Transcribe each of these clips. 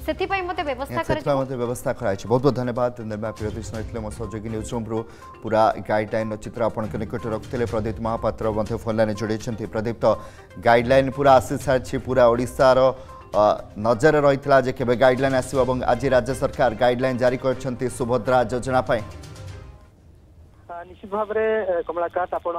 सेथिपाई मते व्यवस्था कराई बहुत बहुत धन्यवाद निर्मला प्रियदर्शी रही मो सहयोगी न्यूज रूम रु पूरा गाइडलाइन चित्र आपण निकट रखुते प्रदीप महापात्र फोन लाइन जोड़े प्रदीप तो गाइडलाइन पूरा आसी सारी पूरा ओडिशार नजर रही है केबे गाइडलाइन आसो आज राज्य सरकार गाइडलाइन जारी कर सुभद्रा योजना निश्चित भाव में कमलाकांत आप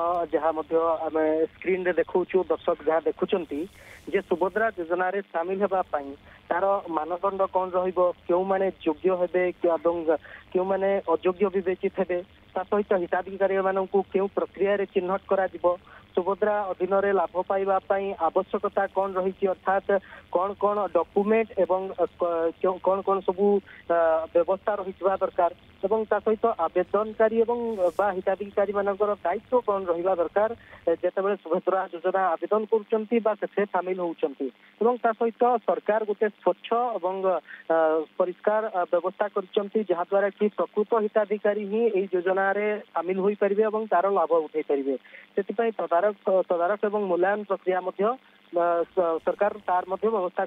स्क्रीन रे देखु दर्शक जहाँ देखुंट जे सुभद्रा योजना रे सामिल होगापाई तार मानदंड कौन क्यों माने योग्य हेबे क्यों माने अयोग्य विवेचित हेबे सहित हिताधिकारी मानू क्यों प्रक्रिया रे चिन्हट करा सुभद्रा अधीन रे लाभ पाइबापी आवश्यकता कौन रही अर्थात कौन कौन डॉक्यूमेंट एवं कौन कौन सब व्यवस्था रही दरकार एवं सहित आवेदनकारी हिताधिकारी मानकर दायित्व कौन रहा दरकार जितेबाला सुभद्रा योजना आवेदन कर सामिल होती सहित सरकार गोटे स्वच्छ और परिष्कार व्यवस्था कर कि प्रकृत हिताधिकारी ही योजना सामिल हो पारे तार लाभ उठे पारे से तदारख एवं मूल्यांकन प्रक्रिया सरकार तार व्यवस्था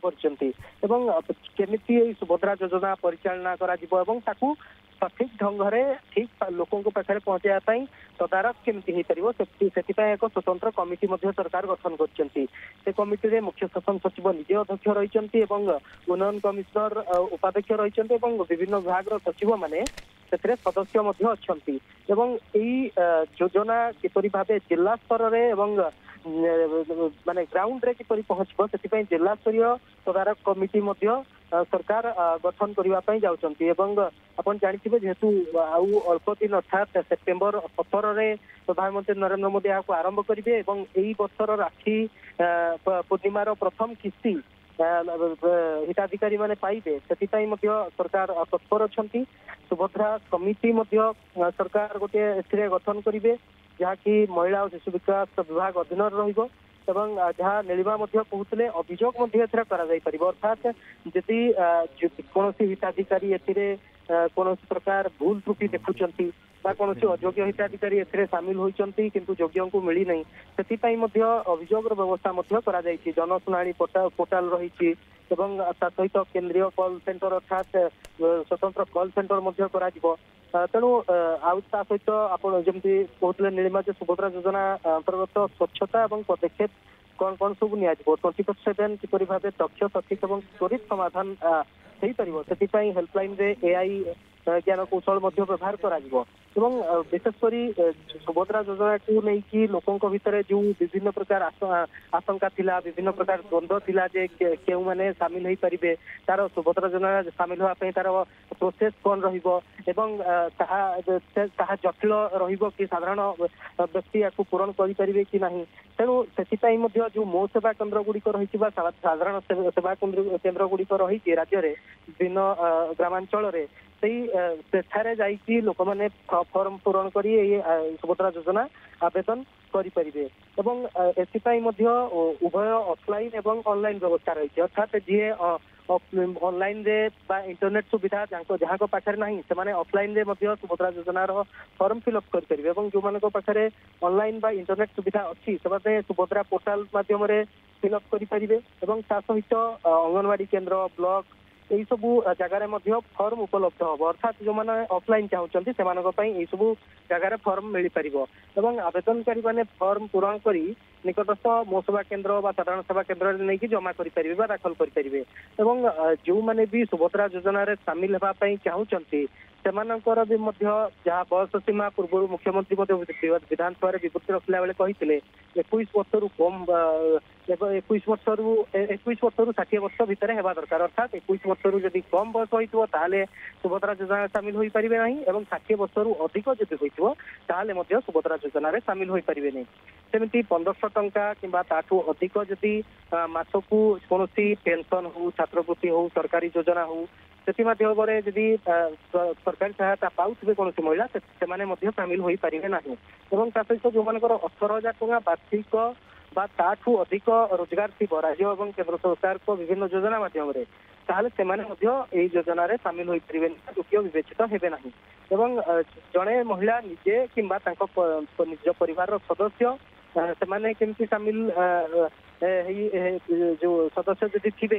करमिति सुभद्रा योजना परिचालना करा सठिक ढंग से ठीक लोकों पाखे पहुंचाई तदारख केमती हो पार से एक स्वतंत्र कमिटी सरकार गठन कर कमिटी मुख्य शासन सचिव निजे अध्यक्ष रही उन्नयन कमिशनर उपाध्यक्ष रही विभिन्न विभाग सचिव माने सदस्य अच्छा योजना किपरि भाव जिला स्तर में माने ग्राउंड रे किपरि पहुंचबो से जिला स्तरीय तदारख कमिटी सरकार गठन करने जाउछंती अपन जानथिबे जेहेतु आउ अल्प दिन अर्थात सेप्टेम्बर 17 रे प्रधानमंत्री नरेंद्र मोदी यहाँ आरंभ करेंगे यही वर्षर राखी पूर्णिमार प्रथम किस्ती हिताधिकारी माने पाइबे से सरकार तत्पर अच्छा सुभद्रा कमिटी सरकार गोटे गठन करेंगे जहाँकि महिला और शिशु विकास विभाग अधीन रहिबो एवं जहाँ नीलिमा कहते अभियोग अर्थात जदि कौन हिताधिकारी कौन प्रकार भूल त्रुटि देखुंट कौन अयोग्य हिताधिकारी सामिल होती किंतु योग्य को मिली नहीं से अभियोग व्यवस्था जनशुणाणी पोर्टाल रही सहित केंद्रीय कॉल सेंटर अर्थात स्वतंत्र कॉल सेंटर तेणु आउ सहित आपमती कहते नीलिमा सुभद्रा योजना अंतर्गत स्वच्छता और पदक्षेप कौन कौन सब नि 24/7 किपरि भाव दक्ष सठिक और त्वरित समाधान हो पार से हेल्पलाइन रे एआई ज्ञान कौशल व्यवहार करा विशेषकर सुभद्रा योजना को लेकिन लोकों भितर जो विभिन्न प्रकार आशंका थिला विभिन्न प्रकार द्वंद्व थिला जे केउ माने सामिल हो पारे तार सुभद्रा योजना सामिल होगापी तार प्रोसेस कौन रहिबो एवं ताहा जटिल रहिबो कि साधारण व्यक्ति या पूरण कर पारे कि नहीं तेणु से जो मो सेवा केन्द्र गुड़िक रही साधारण सेवा केन्द्र गुड़िक रही राज्य में विभिन्न ग्रामांचल सेठारे जाइए लोक मैंने फॉर्म पूरण कर सुभद्रा योजना आवेदन करें उभय ऑफलाइन एवं ऑनलाइन व्यवस्था रही अर्थात जी ऑनलाइन रे इंटरनेट सुविधा जहाँ पाखे ना से ऑफलाइन रे सुभद्रा योजनार फॉर्म फिलअप करेंगे जो पाखे ऑनलाइन बा इंटरनेट सुविधा अच्छी से सुभद्रा पोर्टाल माध्यम फिलअप करेंगे सहित अंगनवाड़ी केन्द्र ब्लॉक यही सब जगार फॉर्म उपलब्ध हम अर्थात जो मैंने ऑफलाइन चाहते से सब जगार फॉर्म मिल पार आवेदनकारी मैंने फॉर्म पूरण कर निकटस्थ मो सेवा केन्द्र साधारण सेवा केन्द्र नहीं जमा करेंगे दाखल करेंगे जो मैंने भी सुभद्रा योजना सामिल होगापी चाहते सेमानकर भी जहाँ बयस सीमा पूर्व मुख्यमंत्री विधानसभा विवृत्ति रखला बेले कहते 21 वर्ष कम 21 वर्ष 60 वर्ष भितर हेबा दरकार अर्थात 21 वर्ष जदि कम बयस हो सुभद्रा योजना सामिल हो पारे ना 60 वर्ष अधिक जदि हो सुभद्रा योजना सामिल हो पारे नहीं सेमती 1500 टंका किंबा ताठू अधिक जदि मासकू कौन पेंशन हो छात्रवृत्ति हो सरकारी योजना हो से जदि सरकारी सहायता पाऊे कौन महिला से सामिल हो पारे ना सहित जो मान 18,000 टंका वार्षिक ताठू अधिक रोजगार थी राज्य और केंद्र सरकार को विभिन्न योजना माध्यम से योजना सामिल हो पारे योग्य विवेचित हेबे ना जड़े महिला निजे कि निज परिवार सदस्य से केमती सामिल जो सदस्य जदि थे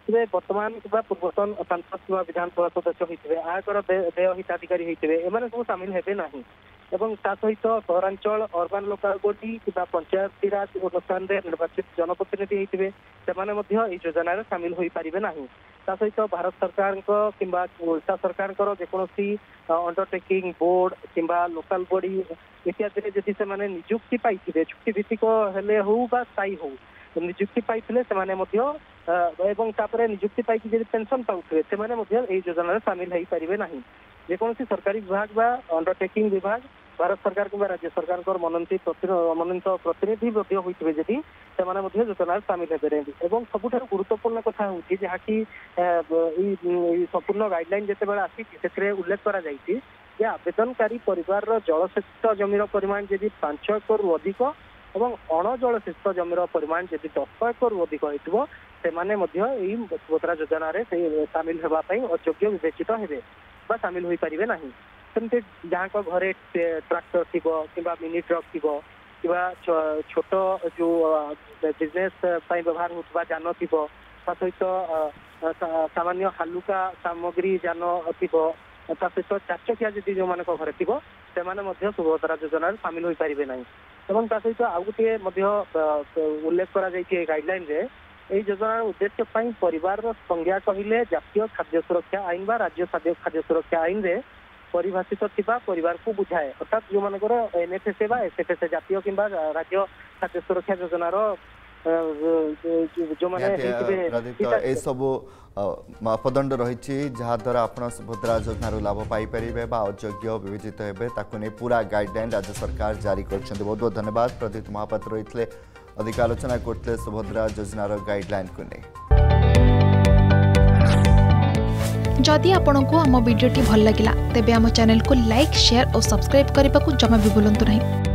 देखिए वर्तमान किंवा पूर्वतन सांसद किंवा विधानसभा सदस्य होते आयकर व्यय हिताधिकारी होते एम सब सामिल हेबे नहीं एवं ता सहित सहरांचल अर्बान लोकाल बॉडी किंवा पंचायती राज अनुष्ठान निर्वाचित जनप्रतिनिधि होते से योजन सामिल हो पारे ना ता सहित भारत सरकार किंवा ओडिशा सरकार जेकोसी अंडरटेकिंग बोर्ड किंवा लोकाल बॉडी इत्यादि जदि से निजुक्ति पाई चुक्ति भित्तिक हेले हो बा स्थायी हो निजुक्ति पाई एवं तापर निजुक्ति पाई पेंशन पाउथे से योजन सामिल हो पारे ना जेकोसी सरकारी विभाग बा अंडरटेकिंग विभाग भारत सरकार किंवा राज्य सरकार मनोनीत प्रतिनिधि होते जदि योजन सामिल हेबे एवं सबुठ गुरुत्वपूर्ण कथा हूँ जहाँकि संपूर्ण गाइडलाइन जिते आसी उल्लेख कर आवेदनकारी परिवार जलसेचित जमीर परिमाण जदि 5 एकड़ रु अधिक और अण जलसेचित जमीर परिमाण जदि 10 एकड़ रु अधिक हो सुभद्रा योजना सामिल होगापी अयोग्य विवेचित हेबे सामिल हो पारे ना सेमती जहाँ घरे ट्रैक्टर थी कि मिनी ट्रक थी कि छोट जो बिजनेस व्यवहार होता जान थी सहित सामान्य हालुका सामग्री जान थी सहित 4 चकिया जदि जो मान घरे थी से सुभद्रा योजन सामिल हो पारे ना एवं सहित आउ गोटे उल्लेख कर गाइडलाइन यही योजनार उद्देश्य परिवार संज्ञा कहले जातीय खाद्य सुरक्षा आईन बा राज्य खाद्य सुरक्षा आईन रे परिभाषित थिबा परिवार को बुझाए अर्थात जो मानकर एनएफएसए बा एसएफएसए जातीय किंबा राज्य खाद्य सुरक्षा योजनार जो माने सब मापदंड रही जहाद्वारा आपण सुभद्रा योजनार लाभ पाइपर अयोग्य विवेचित हेबे ताकू नहीं पूरा गाइडलाइन राज्य सरकार जारी कर बहुत बहुत धन्यवाद प्रदीप महापात्र रही अधिक आलोचना करते सुभद्रा योजनार गाइडलाइन को नहीं जदि आपंक आम भिडी भल लगा तेब आम चैनल को लाइक शेयर और सब्सक्राइब करने को जमा भी भूलु नहीं।